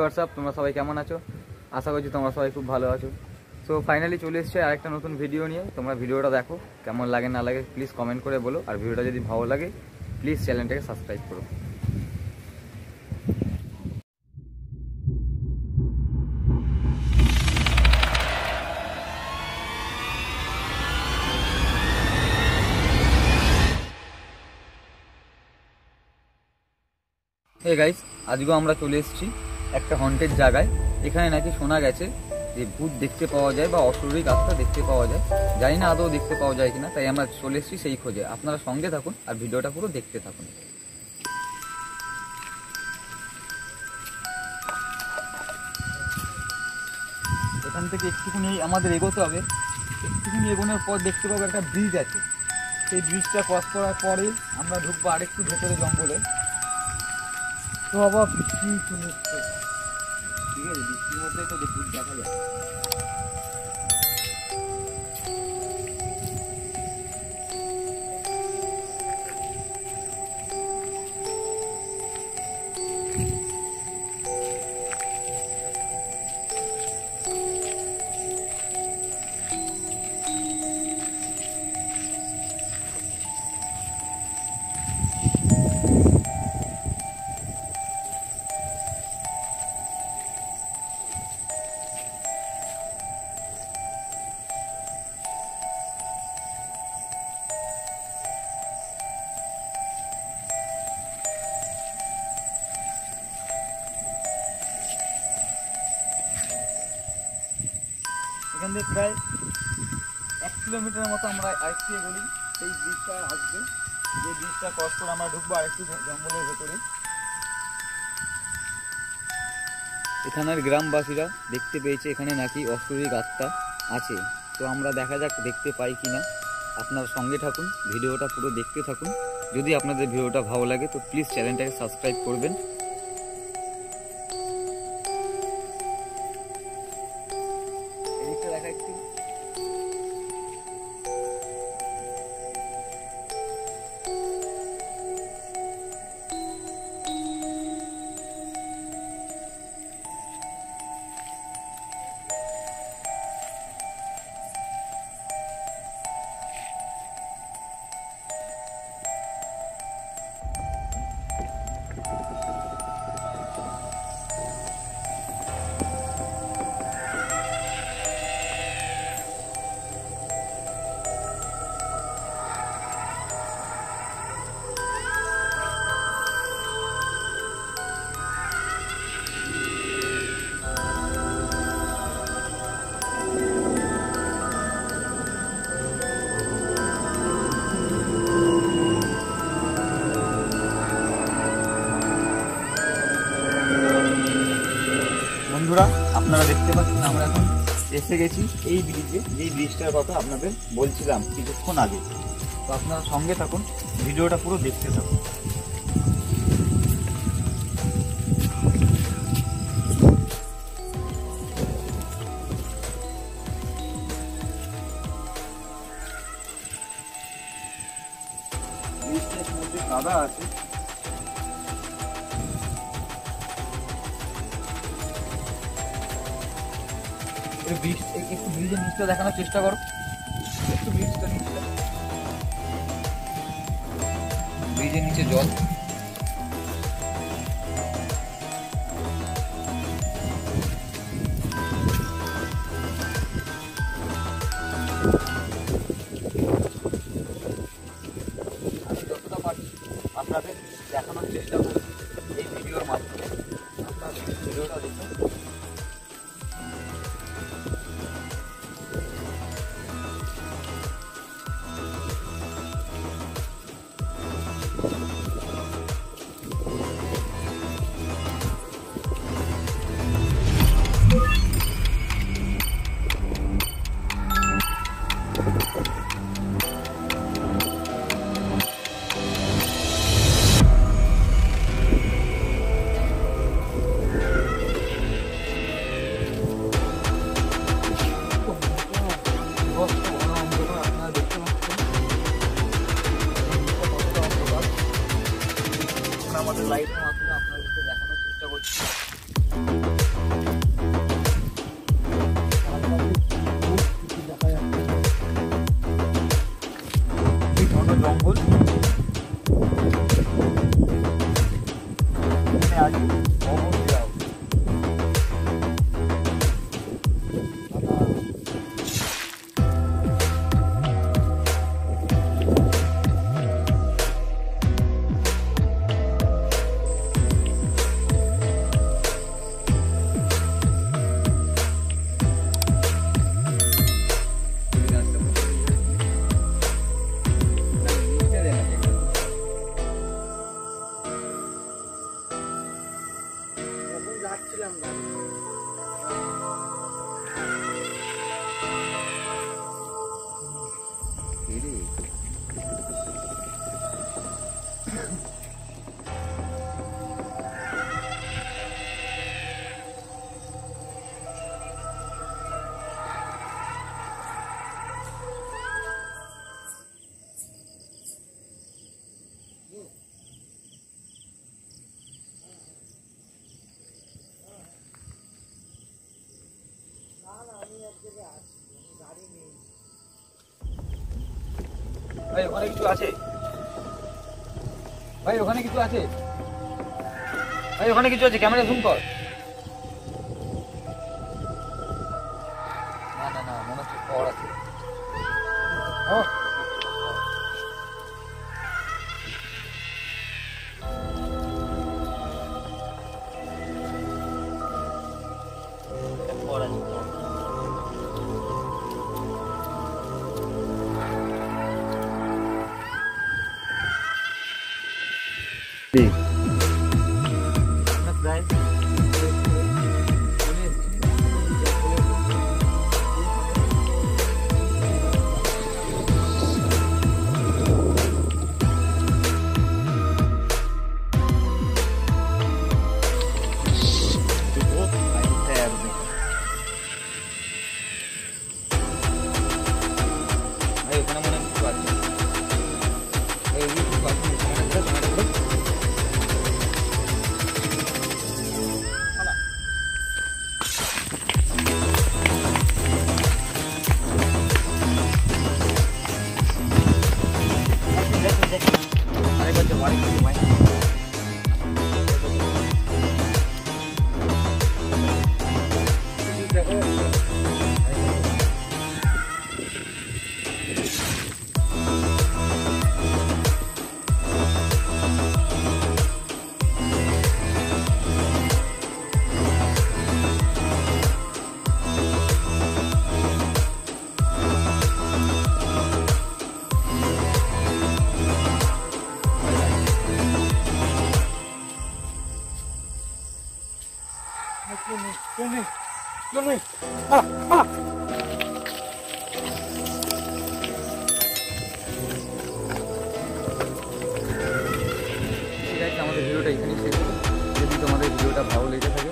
WhatsApp, তোমরা সবাই কেমন আছো? আশা করছি তোমরা সবাই খুব ভালো আছো। সো ফাইনালি চলে এসেছে আরেকটা নতুন ভিডিও নিয়ে। তোমরা ভিডিওটা দেখো, কেমন লাগে না লাগে প্লিজ কমেন্ট করে বলো। আর ভিডিওটা যদি ভালো লাগে প্লিজ চ্যানেলটাকে সাবস্ক্রাইব করো। হে গাইস, আজকেও আমরা চলে এসেছি একটা হন্টেড জায়গায়। এখানে নাকি শোনা গেছে যে ভূত দেখতে পাওয়া যায় বা অশরীরী আত্মা দেখতে পাওয়া যায়। জানি না আদৌ দেখতে পাওয়া যায় কিনা, তাই আমরা চলে এসেছি সেই খোঁজে। আপনারা সঙ্গে থাকুন আর ভিডিওটা পুরো দেখতে থাকুন। এখান থেকে একটুখানি আমাদের এগোতে হবে। একটুখানি এগোনোর পর দেখতে পাবো একটা ব্রিজ আছে। সেই ব্রিজটা ক্রস করার পরে আমরা ঢুকবো আরেকটু ভেতরে জঙ্গলে। তো বাবা বৃষ্টি চলে এসছে, ঠিক আছে? বৃষ্টির মধ্যে তো ভূত দেখা যায়। এখান থেকে প্রায় 1 কিলোমিটারের মতো আমরা আরেকটু এগোলি সেই ব্রিজটা আসবে। যে ব্রিজটা ক্রস করে আমরা ঢুকবো আরেকটু জঙ্গলের ভেতরে। এখানের গ্রামবাসীরা দেখতে পেয়েছে এখানে নাকি অশরীরী আত্মা আছে। তো আমরা দেখা যাক দেখতে পাই কিনা। আপনারা সঙ্গে থাকুন, ভিডিওটা পুরো দেখতে থাকুন। যদি আপনাদের ভিডিওটা ভালো লাগে তো প্লিজ চ্যানেলটাকে সাবস্ক্রাইব করবেন। দেখা একটু বন্ধুরা, আপনারা দেখতে পাচ্ছেন আমরা এখন এসে গেছি এই ব্রিজে, যেই ব্রিজটার কথা আপনাদের বলছিলাম কিছুক্ষণ আগে। তো আপনারা সঙ্গে থাকুন, ভিডিওটা পুরো দেখতে থাকুন। ব্রিজটার মধ্যে কাদা আছে। একটু ব্রিজের নিচটা দেখানোর চেষ্টা করো, একটু ব্রিজের নিচে জল। আমি যতটা পারি আপনাদের দেখানোর চেষ্টা করি এই ভিডিওর মাধ্যমে। আপনাদের ভিডিওটা দেখুন। আমাদের লাইটের মাধ্যমে আপনাদেরকে দেখানোর চেষ্টা করছি। ভাই ওখানে কিছু আছে, ভাই ওখানে কিছু আছে, ভাই ওখানে কিছু আছে, ক্যামেরা জুম কর। না না না, মনে হচ্ছে খড় আছে। ও আমাদের ভিডিওটা এখানেই শেষ হলো। যদি তোমাদের ভিডিওটা ভালো লেগে থাকে